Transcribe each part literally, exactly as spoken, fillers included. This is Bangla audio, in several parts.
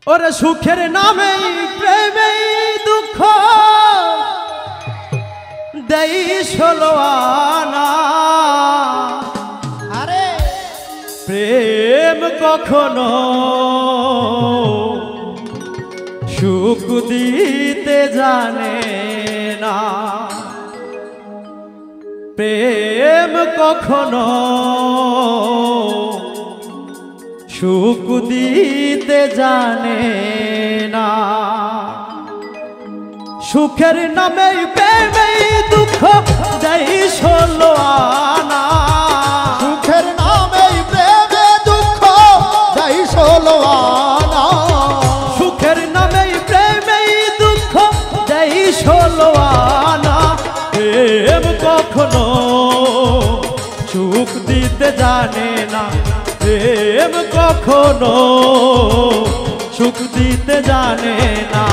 ওরে সুখের নামে প্রেমে দুঃখ দেই ষোলো আনা। আরে প্রেম কখনো সুখ দিতে জানে না, প্রেম কখনো সুখ দিতে জানে না। সুখের নামে প্রেমে দুঃখ দেই ষোলো আনা। সুখের নামে প্রেমে দুঃখ দেই ষোলো আনা। সুখের নামে প্রেমে দুঃখ দেই ষোলো আনা। প্রেম কখনো সুখ দিতে জানে না, প্রেম কখনো সুখ দিতে জানে না।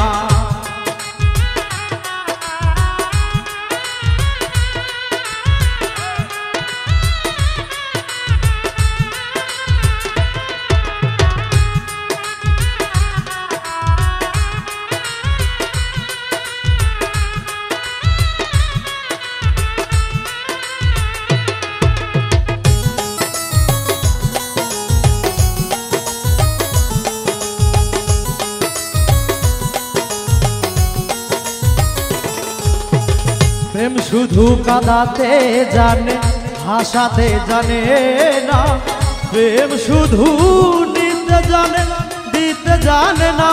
প্রেম শুধু কাঁদাতে জানে, হাসাতে জানে না। প্রেম শুধু নিতে জানে, দিতে জানে না।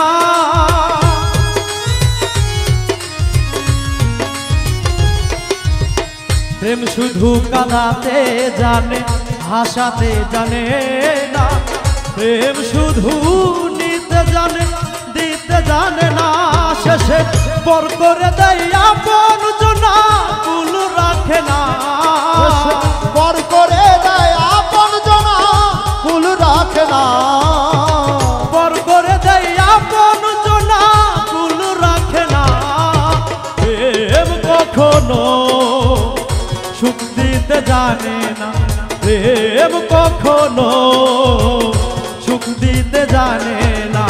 প্রেম শুধু কাঁদাতে জানে, হাসাতে জানে না। প্রেম শুধু নিতে জানে, দিতে জানে না। শেষে পর করে দেয় আপন জনা, কুল রাখে না। পর করে দেয় আপন জনা, কুল রাখে না। পর করে দেয় আপন জনা, কুল রাখে না। প্রেম কখনো সুখ দিতে জানে না, প্রেম কখনো সুখ দিতে জানে না।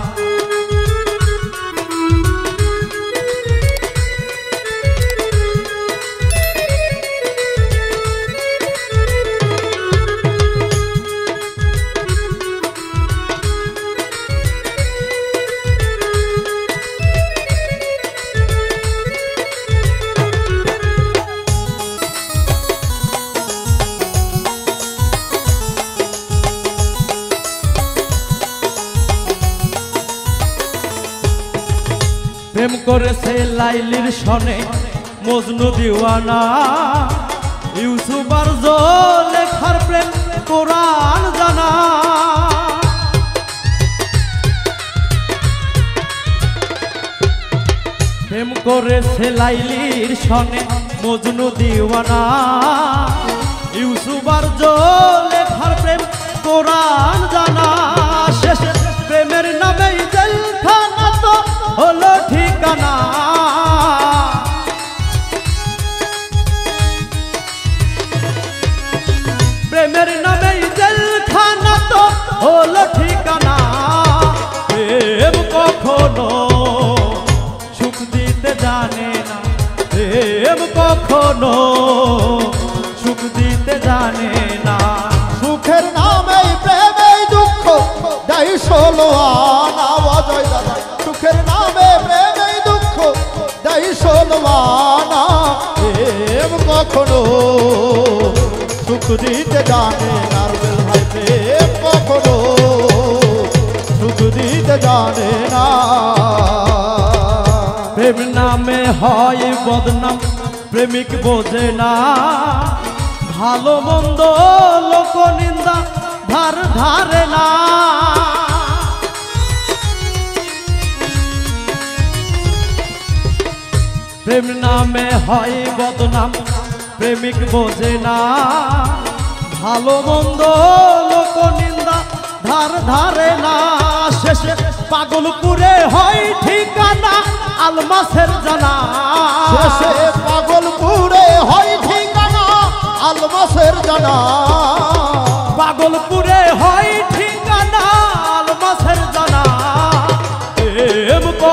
প্রেম করেছে লাইলির সনে মজনু দিওয়ানা। ইউসুফ আর জুলেখার প্রেম কোরআন জানা। প্রেম করেছে লাইলির সনে মজনু দিওয়ানা। ইউসুফ আর জুলেখার প্রেম কোরআন জানা। শেষ প্রেমের নামে জেলখানা তো হলো ঠিকানা। প্রেমের নামে জেলখানা তো হলো ঠিকানা। প্রেম কখনো সুখ দিতে জানে না, প্রেম কখনো সুখ দিতে জানে না। সুখের নামে প্রেমে দুঃখ দেই ষোলো আনা। অজয় দাদা সুখের নামে প্রেমে দুঃখ দেই ষোলো আনা। প্রেম কখনো সুখ দিতে জানে না। ভাই প্রেম কখনো সুখ দিতে জানে না। প্রেম নামে হয় বদনাম, প্রেমিক বোঝে না। ভালো মন্দ লোক নিন্দা ধার ধারে না। প্রেম নামে হয় বদনাম, প্রেমিক বোঝে না। ভালো মন্দ লোক নিন্দা ধার ধারে না। শেষে পাগলপুরে হয় ঠিকানা, আলমাসের জানা। শেষে পাগলপুরে হয় ঠিকানা, আলমাসের জানা। পাগলপুরে হয় ঠিকানা, আলমাসের জানা।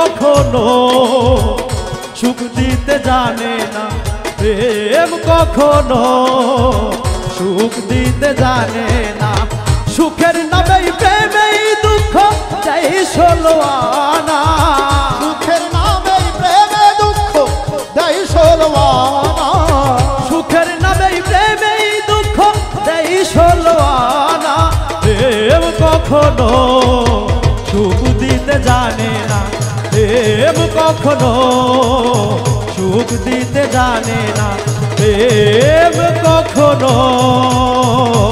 কখনো সুখ দিতে জানে না, প্রেম কখনো সুখ দিতে জানে না। সুখের নামেই প্রেমেই দুঃখ চাই ষোলো আনা, সুখের নামে প্রেমে দুঃখ দেয় ষোলো আনা, সুখের নামেই প্রেমেই দুঃখ দেই ষোলো আনা। প্রেম কখনো সুখ দিতে জানে না, প্রেম কখনো সুখ দিতে জানে না, প্রেম কখনো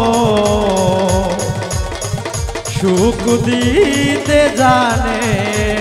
সুখ দিতে জানে